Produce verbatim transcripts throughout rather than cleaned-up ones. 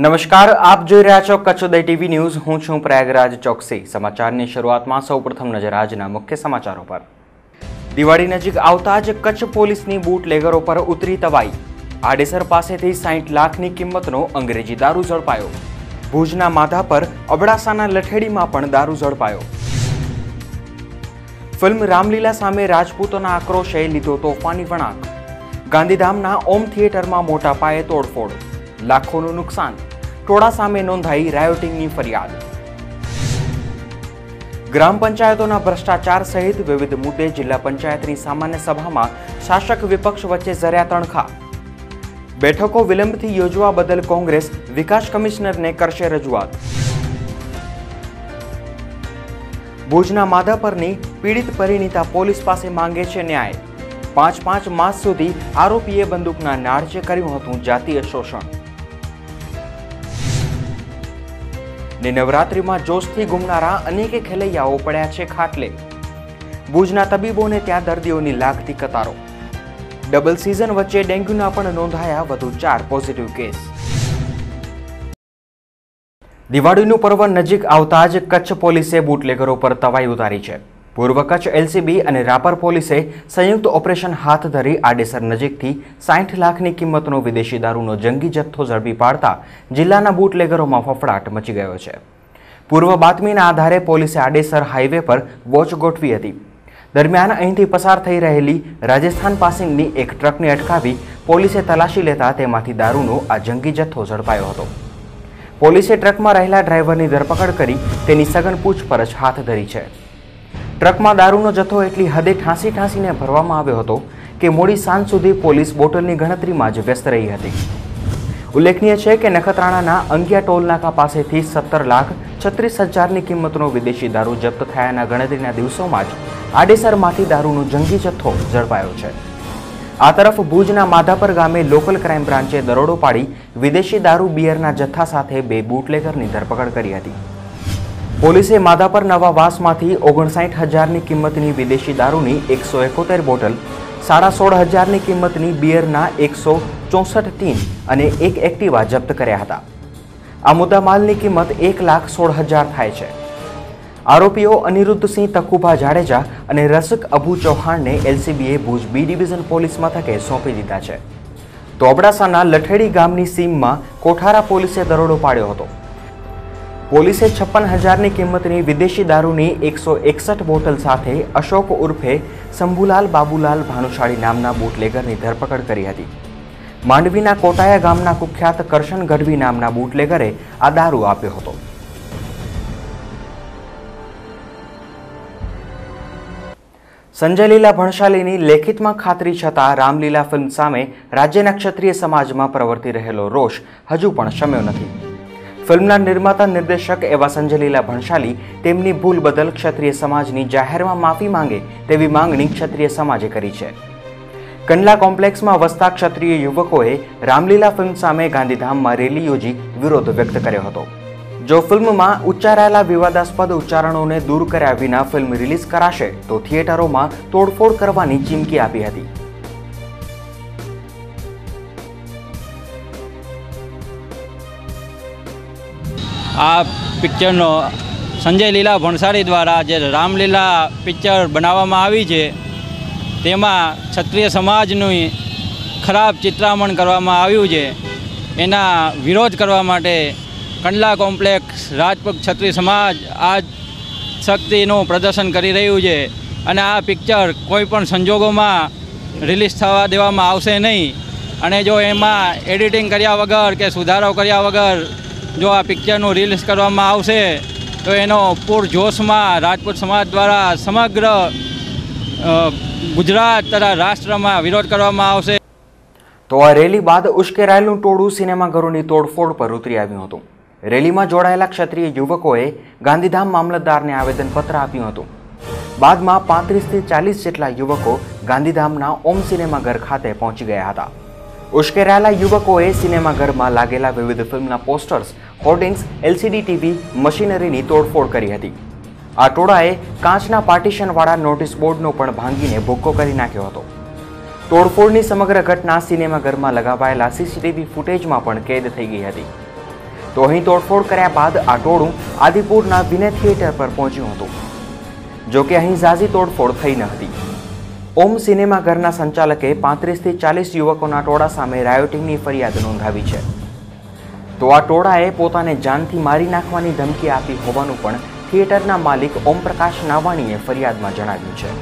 નમસ્કાર, આપ જોઈ રહ્યા છો કચ્છ ઉદય ટીવી ન્યૂઝ। હું છું પ્રયાગરાજ ચોકસી। સમાચારની શરૂઆતમાં સૌપ્રથમ નજર આજના મુખ્ય સમાચારો પર। દિવાળી નજીક આવતા જ કચ્છ પોલીસની બૂટલેગરો પર ઉતરી તવાઈ। આડેસર પાસેથી સાઠ લાખની કિંમતનો અંગ્રેજી દારૂ ઝડપાયો। ભુજના માધા પર અબડાસાના લઠેડીમાં પણ દારૂ ઝડપાયો। ફિલ્મ રામલીલા સામે રાજપૂતોના આક્રોશે લીધો તોફાની વળાંક। ગાંધીધામના ઓમ થિયેટરમાં મોટા પાયે તોડફોડ, લાખોનું નુકસાન। ટોળા સામે નોંધાઈ રાયોટિંગની ફરિયાદ। ગ્રામ પંચાયતોના ભ્રષ્ટાચાર સહિત વિવિધ મુદ્દે જિલ્લા પંચાયતની સામાન્ય સભામાં શાસક વિપક્ષ વચ્ચે ઝર્યા તણખા। બેઠકો વિલંબથી યોજવા બદલ કોંગ્રેસ વિકાસ કમિશનરને કરશે રજૂઆત। ભુજના માધા પરની પીડિત પરિણીતા પોલીસ પાસે માંગે છે ન્યાય। પાંચ પાંચ માસ સુધી આરોપીએ બંદૂકના નાળચે કર્યું હતું જાતીય શોષણ। ને નવરાત્રિમાં જોશથી ઘૂમનારા અનેકે ખેલૈયાઓ પડ્યા છે ખાટલે। ભુજના તબીબોને ત્યાં દર્દીઓની લાગતી કતારો। ડબલ સિઝન વચ્ચે ડેન્ગ્યુના પણ નોંધાયા વધુ ચાર પોઝિટિવ કેસ। દિવાળીનું પર્વ નજીક આવતા જ કચ્છ પોલીસે બૂટલેગરો પર તવાઈ ઉતારી છે। પૂર્વ કચ્છ એલસીબી અને રાપર પોલીસે સંયુક્ત ઓપરેશન હાથ ધરી આડેસર નજીકથી સાઠ લાખની કિંમતનો વિદેશી દારૂનો જંગી જથ્થો ઝડપી પાડતા જિલ્લાના બૂટલેગરોમાં ફફડાટ મચી ગયો છે। પૂર્વ બાતમીના આધારે પોલીસે આડેસર હાઈવે પર વોચ ગોઠવી હતી। દરમિયાન અહીંથી પસાર થઈ રહેલી રાજસ્થાન પાસિંગની એક ટ્રકને અટકાવી પોલીસે તલાશી લેતા તેમાંથી દારૂનો આ જંગી જથ્થો ઝડપાયો હતો। પોલીસે ટ્રકમાં રહેલા ડ્રાઈવરની ધરપકડ કરી તેની સઘન પૂછપરછ હાથ ધરી છે। ટ્રકમાં દારૂનો જથ્થો એટલી હદે ઠાંસી ઠાંસીને ભરવામાં આવ્યો હતો કે મોડી સાંજ સુધી પોલીસ બોટલની ગણતરીમાં જ વ્યસ્ત રહી હતી। ઉલ્લેખનીય છે કે નખત્રાણાના અંગિયા ટોલનાકા પાસેથી સત્તર લાખ છત્રીસ હજારની કિંમતનો વિદેશી દારૂ જપ્ત થયાના ગણતરીના દિવસોમાં જ આડેસરમાંથી દારૂનો જંગી જથ્થો ઝડપાયો છે। આ તરફ ભુજના માધાપર ગામે લોકલ ક્રાઇમ બ્રાન્ચે દરોડો પાડી વિદેશી દારૂ બિયરના જથ્થા સાથે બે બૂટલેગરની ધરપકડ કરી હતી। પોલીસે માધાપર નવા વાસમાંથી ઓગણસાઠ હજારની કિંમતની વિદેશી દારૂની એકસો એકોતેર બોટલ, સાડા સોળ હજારની કિંમતની બિયરના એકસો ચોસઠ ટીન અને એક એક્ટિવા જપ્ત કર્યા હતા। આ મુદ્દામાલની કિંમત એક લાખ સોળ હજાર થાય છે। આરોપીઓ અનિરુદ્ધસિંહ તકુભા જાડેજા અને રસક અબુ ચૌહાણને એલસીબીએ ભુજ બી ડિવિઝન પોલીસ મથકે સોંપી દીધા છે। તો અબડાસાના લઠેડી ગામની સીમમાં કોઠારા પોલીસે દરોડો પાડ્યો હતો। પોલીસે છપ્પન હજારની કિંમતની વિદેશી દારૂની એકસો એકસઠ બોટલ સાથે અશોક ઉર્ફે શંભુલાલ બાબુલાલ ભાનુશાળી નામના બૂટલેગરની ધરપકડ કરી હતી। માંડવીના કોટાયા ગામના કુખ્યાત કરશન ગઢવી નામના બૂટલેગરે આ દારૂ આપ્યો હતો। સંજય લીલા ભણશાલીની લેખિતમાં ખાતરી છતાં રામલીલા ફિલ્મ સામે રાજ્યના ક્ષત્રિય સમાજમાં પ્રવર્તી રહેલો રોષ હજુ પણ શમ્યો નથી। ફિલ્મના નિર્માતા નિર્દેશક એવા સંજય લીલા ભણશાલી તેમની ભૂલ બદલ ક્ષત્રિય સમાજની જાહેરમાં માફી માંગે તેવી માંગણી ક્ષત્રિય સમાજે કરી છે। કંડલા કોમ્પ્લેક્સમાં વસતા ક્ષત્રિય યુવકોએ રામલીલા ફિલ્મ સામે ગાંધીધામમાં રેલી યોજી વિરોધ વ્યક્ત કર્યો હતો। જો ફિલ્મમાં ઉચ્ચારાયેલા વિવાદાસ્પદ ઉચ્ચારણોને દૂર કર્યા વિના ફિલ્મ રિલીઝ કરાશે તો થિયેટરોમાં તોડફોડ કરવાની ચીમકી આપી હતી। આ પિક્ચરનો સંજય લીલા ભણસાળી દ્વારા જે રામલીલા પિક્ચર બનાવવામાં આવી છે તેમાં ક્ષત્રિય સમાજનું ખરાબ ચિત્રામણ કરવામાં આવ્યું છે। એના વિરોધ કરવા માટે કંડલા કોમ્પ્લેક્સ રાજપૂત ક્ષત્રિય સમાજ આ શક્તિનું પ્રદર્શન કરી રહ્યું છે અને આ પિક્ચર કોઈ પણ સંજોગોમાં રિલીઝ થવા દેવામાં આવશે નહીં અને જો એમાં એડિટિંગ કર્યા વગર કે સુધારો કર્યા વગર જો આ પિક્ચરનું રિલીઝ કરવામાં આવશે તો એનો પૂરજોશમાં રાજપૂત સમાજ દ્વારા સમગ્ર ગુજરાત તથા રાષ્ટ્રમાં વિરોધ કરવામાં આવશે। તો આ રેલી બાદ ઉશ્કેરાયેલું ટોળું સિનેમાઘરોની તોડફોડ પર ઉતરી આવ્યું હતું। રેલીમાં જોડાયેલા ક્ષત્રિય યુવકોએ ગાંધીધામ મામલતદારને આવેદનપત્ર આપ્યું હતું। બાદમાં પાંત્રીસથી ચાલીસ જેટલા યુવકો ગાંધીધામના ઓમ સિનેમાઘર ખાતે પહોંચી ગયા હતા। ઉશ્કેરાયેલા યુવકોએ સિનેમાઘરમાં લાગેલા વિવિધ ફિલ્મના પોસ્ટર્સ, હોર્ડિંગ્સ, એલસીડી ટીવી મશીનરીની તોડફોડ કરી હતી। આ ટોળાએ કાચના પાર્ટીશનવાળા નોટિસ બોર્ડનો પણ ભાંગીને ભૂક્કો કરી નાખ્યો હતો। તોડફોડની સમગ્ર ઘટના સિનેમાઘરમાં લગાવાયેલા સીસીટીવી ફૂટેજમાં પણ કેદ થઈ ગઈ હતી। તો અહીં તોડફોડ કર્યા બાદ આ ટોળું આદિપુરના વિનય થિયેટર પર પહોંચ્યું હતું. જો કે અહીં ઝાઝી તોડફોડ થઈ ન હતી. ઓમ સિનેમાઘરના સંચાલકે પાંત્રીસથી ચાલીસ યુવકોના ટોળા સામે રાયોટિંગની ફરિયાદ નોંધાવી છે. તો આ ટોળાએ પોતાને જાનથી મારી નાખવાની ધમકી આપી હોવાનું પણ થિયેટરના માલિક ઓમપ્રકાશ નાવાણીએ ફરિયાદમાં જણાવ્યું છે.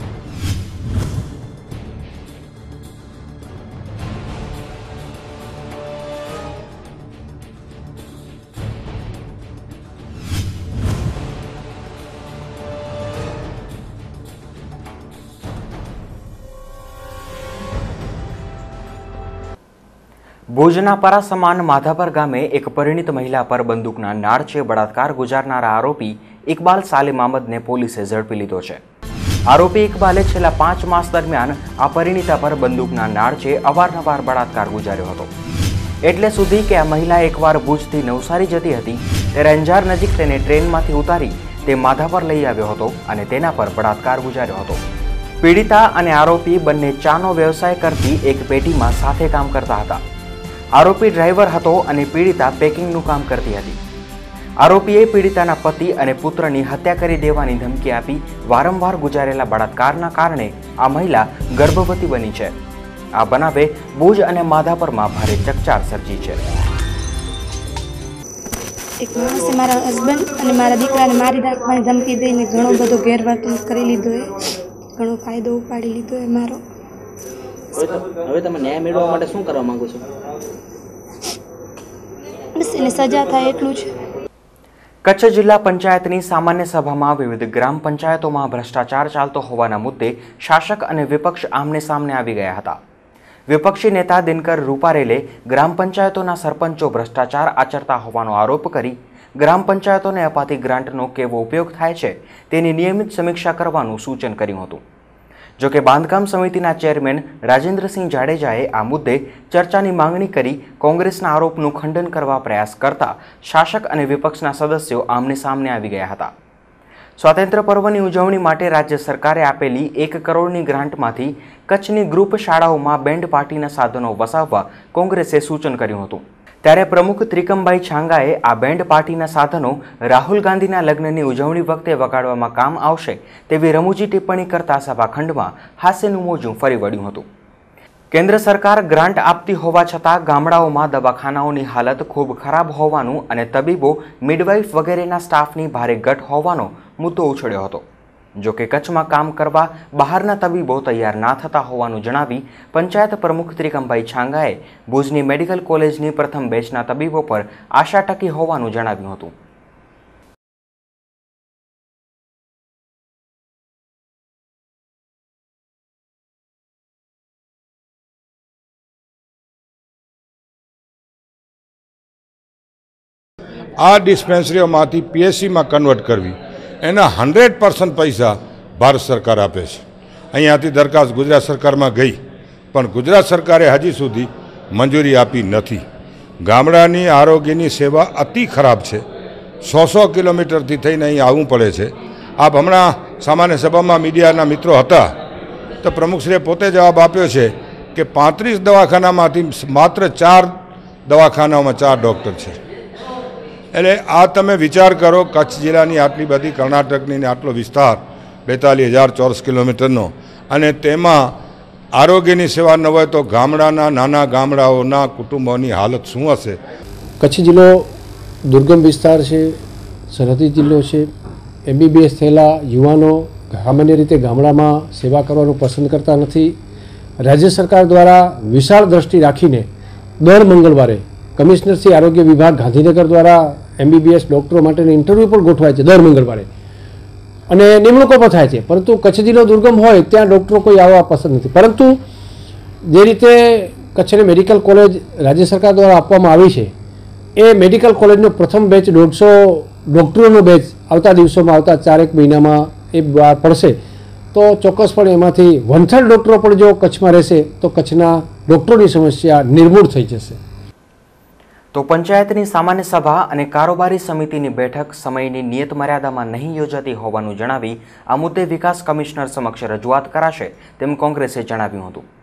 ભુજના પરાસમાન માધાપર ગામે એક પરિણીત મહિલા પર બંદૂકના નાળચે બળાત્કાર ગુજારનારા આરોપી ઇકબાલ સાલેમ અહમદને પોલીસે ઝડપી લીધો છે. આરોપી ઇકબાલે છેલ્લા પાંચ માસ દરમિયાન આ પરિણીતા પર બંદૂકના નાળચે અવારનવાર બળાત્કાર ગુજાર્યો હતો. એટલે સુધી કે આ મહિલા એકવાર ભુજથી નવસારી જતી હતી ત્યારે અંજાર નજીક તેને ટ્રેનમાંથી ઉતારી તે માધાપર લઈ આવ્યો હતો અને તેના પર બળાત્કાર ગુજાર્યો હતો. પીડિતા અને આરોપી બંને ચાનો વ્યવસાય કરતી એક પેઢીમાં સાથે કામ કરતા હતા. આરોપી ડ્રાઈવર હતો અને પીડિતા પેકિંગનું કામ કરતી હતી. આરોપીએ પીડિતાના પતિ અને પુત્રની હત્યા કરી દેવાની ધમકી આપી વારંવાર ગુજારેલા બળાત્કારના કારણે આ મહિલા ગર્ભવતી બની છે. આ બનાવે ભુજ અને માધાપરમાં ભારે ચકચાર સર્જી છે. એક માણસે મારા હસબન્ડ અને મારા દીકરાને મારી નાખવાની ધમકી દઈને ઘણો બધો ગેરવર્તન કરી લીધો એ ઘણો ફાયદો ઉપાડી લીધો એ મારો. હવે તમે ન્યાય મેળવવા માટે શું કરવા માંગો છો? બસ એને સજા થાય એટલું છે. કચ્છ જિલ્લા પંચાયતની સામાન્ય સભામાં વિવિધ ગ્રામ પંચાયતોમાં ભ્રષ્ટાચાર ચાલતો હોવાના મુદ્દે શાસક અને વિપક્ષ આમને સામને આવી ગયા હતા. વિપક્ષી નેતા દિનકર રૂપારેલે ગ્રામ પંચાયતોના સરપંચો ભ્રષ્ટાચાર આચરતા હોવાનો આરોપ કરી ગ્રામ પંચાયતોને અપાતી ગ્રાન્ટનો કેવો ઉપયોગ થાય છે તેની નિયમિત સમીક્ષા કરવાનું સૂચન કર્યું હતું. જોકે બાંધકામ સમિતિના ચેરમેન રાજેન્દ્રસિંહ જાડેજાએ આ મુદ્દે ચર્ચાની માંગણી કરી કોંગ્રેસના આરોપનું ખંડન કરવા પ્રયાસ કરતા શાસક અને વિપક્ષના સદસ્યો આમને સામને આવી ગયા હતા. સ્વાતંત્ર્ય પર્વની ઉજવણી માટે રાજ્ય સરકારે આપેલી એક કરોડની ગ્રાન્ટમાંથી કચ્છની ગ્રુપ શાળાઓમાં બેન્ડ પાર્ટીના સાધનો વસાવવા કોંગ્રેસે સૂચન કર્યું હતું. ત્યારે પ્રમુખ ત્રિકમભાઈ છાંગાએ આ બેન્ડ પાર્ટીના સાધનો રાહુલ ગાંધીના લગ્નની ઉજવણી વખતે વગાડવામાં કામ આવશે તેવી રમૂજી ટિપ્પણી કરતા સભાખંડમાં હાસ્યનું મોજું ફરી વળ્યું હતું. કેન્દ્ર સરકાર ગ્રાન્ટ આપતી હોવા છતાં ગામડાઓમાં દવાખાનાઓની હાલત ખૂબ ખરાબ હોવાનું અને તબીબો મિડવાઇફ વગેરેના સ્ટાફની ભારે ઘટ હોવાનો મુદ્દો ઉછળ્યો હતો. જો કે કચ્છમાં કામ કરવા બહારના તબીબો તૈયાર ના થતા હોવાનું જણાવી પંચાયત પ્રમુખ ત્રિકમભાઈ છાંગાએ ભુજની મેડિકલ કોલેજની પ્રથમ બેચના તબીબો પર આશા ટકી હોવાનું જણાવ્યું હતું. આ ડિસ્પેન્સરીઓમાંથી પીએચસીમાં કન્વર્ટ કરવી એના હંડ્રેડ પર્સન્ટ પૈસા ભારત સરકાર આપે છે. અહીંયાથી દરખાસ્ત ગુજરાત સરકારમાં ગઈ પણ ગુજરાત સરકારે હજી સુધી મંજૂરી આપી નથી. ગામડાની આરોગ્યની સેવા અતિ ખરાબ છે. સો સો કિલોમીટરથી થઈને અહીં આવવું પડે છે. આપ હમણાં સામાન્ય સભામાં મીડિયાના મિત્રો હતા તો પ્રમુખશ્રીએ પોતે જવાબ આપ્યો છે કે પાંત્રીસ દવાખાનામાંથી માત્ર ચાર દવાખાનાઓમાં ચાર ડૉક્ટર છે. એટલે આ તમે વિચાર કરો, કચ્છ જિલ્લાની આટલી બધી, કર્ણાટકની આટલો વિસ્તાર બેતાલીસ હજાર ચોરસ કિલોમીટરનો, અને તેમાં આરોગ્યની સેવા ન હોય તો ગામડાના નાના ગામડાઓના કુટુંબોની હાલત શું હશે? કચ્છ જિલ્લો દુર્ગમ વિસ્તાર છે, સરહદી જિલ્લો છે. એમબીબીએસ થયેલા યુવાનો સામાન્ય રીતે ગામડામાં સેવા કરવાનું પસંદ કરતા નથી. રાજ્ય સરકાર દ્વારા વિશાળ દ્રષ્ટિ રાખીને દર મંગળવારે કમિશનરશ્રી આરોગ્ય વિભાગ ગાંધીનગર દ્વારા એમબીબીએસ ડૉક્ટરો માટેની ઇન્ટરવ્યૂ પણ ગોઠવાય છે દર મંગળવારે, અને નિમણૂકો પણ થાય છે. પરંતુ કચ્છ જિલ્લો દુર્ગમ હોય ત્યાં ડૉક્ટરો કોઈ આવવા પસંદ નથી. પરંતુ જે રીતે કચ્છની મેડિકલ કોલેજ રાજ્ય સરકાર દ્વારા આપવામાં આવી છે એ મેડિકલ કોલેજનો પ્રથમ બેચ દોઢસો ડૉક્ટરોનો બેચ આવતા દિવસોમાં આવતા ચારેક મહિનામાં એ બહાર પડશે તો ચોક્કસપણે એમાંથી વન થર્ડ ડૉક્ટરો પણ જો કચ્છમાં રહેશે તો કચ્છના ડૉક્ટરોની સમસ્યા નિર્મૂળ થઈ જશે. તો પંચાયતની સામાન્ય સભા અને કારોબારી સમિતિની બેઠક સમયની નિયત મર્યાદામાં નહીં યોજાતી હોવાનું જણાવી આ મુદ્દે વિકાસ કમિશનર સમક્ષ રજૂઆત કરાશે તેમ કોંગ્રેસે જણાવ્યું હતું.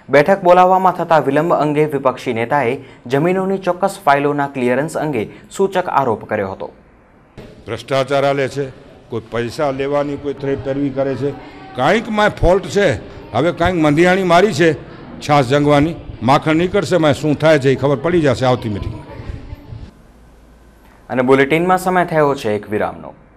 બેઠક બોલાવવામાં થતા વિલંબ અંગે વિપક્ષી નેતાએ જમીનોની ચોક્કસ ફાઇલોના ક્લિયરન્સ અંગે સૂચક આરોપ કર્યો હતો. ભ્રષ્ટાચાર હાલે છે, કોઈ પૈસા લેવાની કોઈ ત્રેપેરવી કરે છે, કાંઈક માં ફોલ્ટ છે. હવે કાંઈક મંધિયાણી મારી છે છાસ જંગવાની, માખણ નીકળશે, માં શું થાય છે એ ખબર પડી જશે આવતી મિટિંગમાં. અને બુલેટિનમાં સમય થયો છે એક વિરામનો.